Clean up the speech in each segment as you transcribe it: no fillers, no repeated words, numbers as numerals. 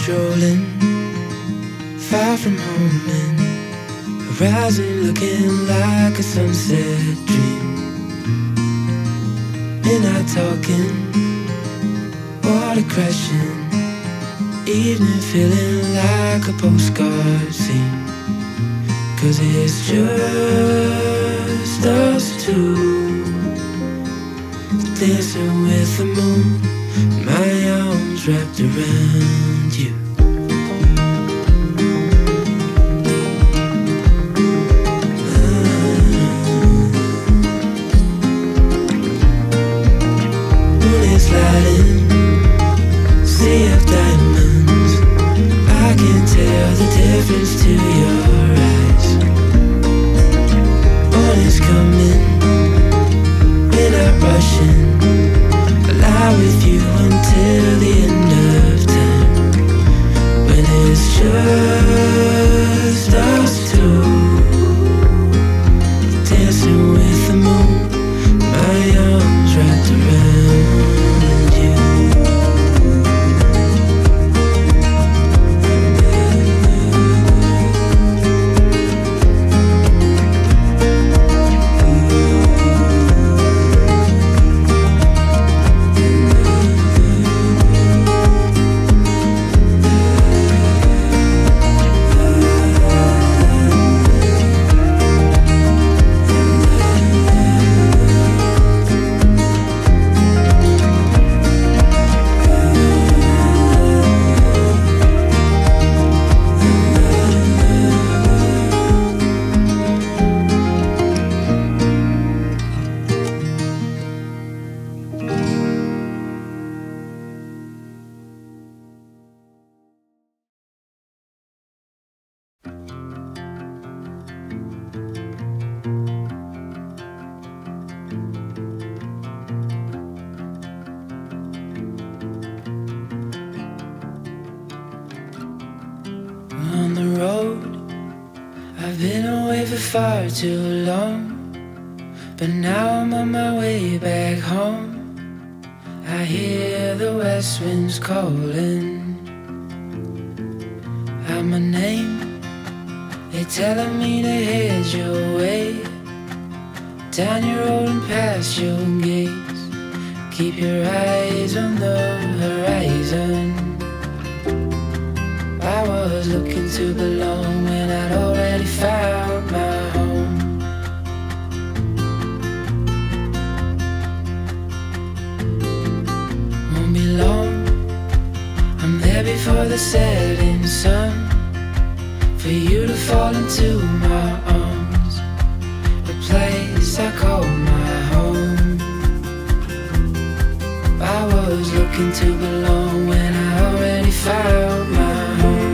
strolling far from home and horizon looking like a sunset dream. Midnight talking, water crashing, evening feeling like a postcard scene. 'Cause it's just us two, dancing with the moon, my arms wrapped around you. Moon is lighting, sea of diamonds, I can tell the difference to your eyes. Morning's coming, we're not rushing, lie with you until the end of time. When it's just us two, dancing with the moon, my arms wrapped around you. On the road, I've been away for far too long, but now I'm on my way back home. I hear the west winds calling out my name, they're telling me to head your way, down your road and past your gates. Keep your eyes on the horizon. I was looking to belong when I'd already found my home. Won't be long, I'm there before the setting sun, for you to fall into my arms, the place I call my home. I was looking to belong when I already found my home.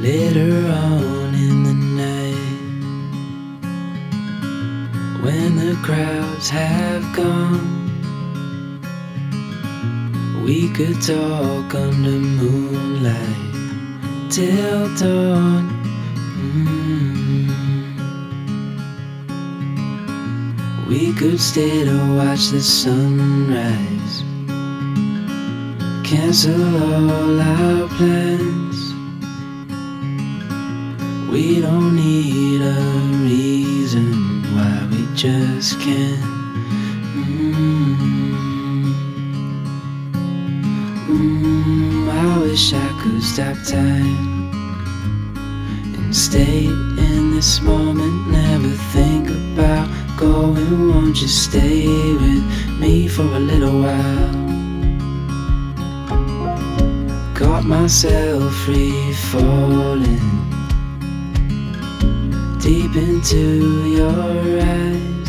later on in the night, when the crowds have gone, we could talk under moonlight till dawn. We could stay to watch the sunrise, cancel all our plans. We don't need a reason why we just can't. I wish I could stop time and stay in this moment, never think about going. Won't you stay with me for a little while? Caught myself free falling deep into your eyes.